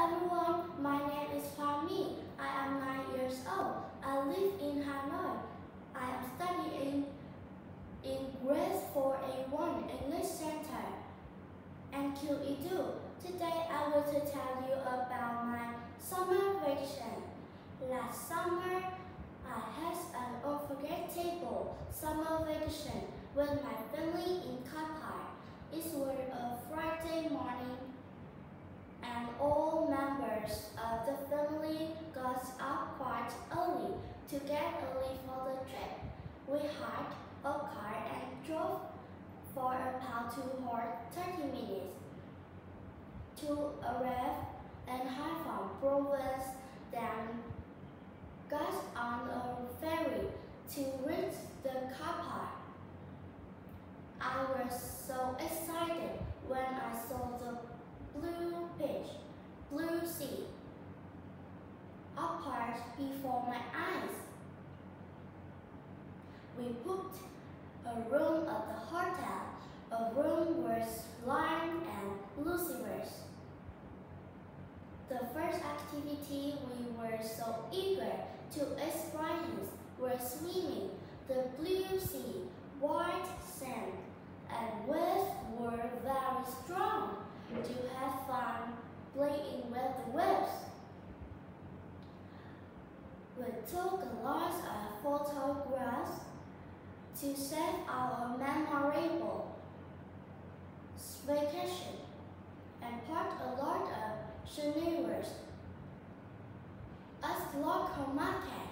everyone, my name is Fahmi. I am 9 years old. I live in Hanoi. I am studying in grade 4A1 English Center and QE2. Today I will tell you about my summer vacation. Last summer, I had an unforgettable summer vacation with my family in Qatar. It was a Friday morning and all members of the family got up quite early to get ready for the trip. We hired a car and drove for about 30 minutes to arrive in Haifa province, then got on a ferry to reach the car park. I was so excited when I saw the blue sea apart before my eyes. We booked a room at the hotel. A room was Lion and Lucifer's. The first activity we were so eager to experience was swimming. The blue sea, white sand, and waves were very strong. To have fun playing with the waves. We took lots of photographs to save our memorable vacation and bought a lot of souvenirs at the local market.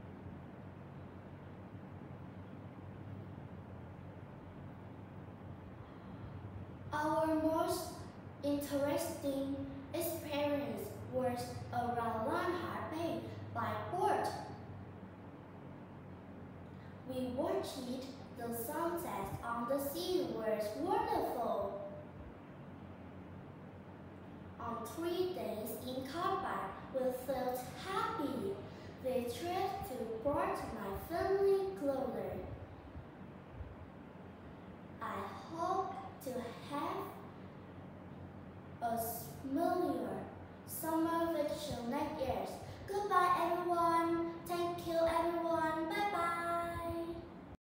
Our most interesting experience was around Lanhar Bay by boat. We watched the sunset on the sea was wonderful. On 3 days in Qatar, we felt happy. The trip to brought my family closer. I hope to have a similar summer vacation next year. Goodbye everyone. Thank you.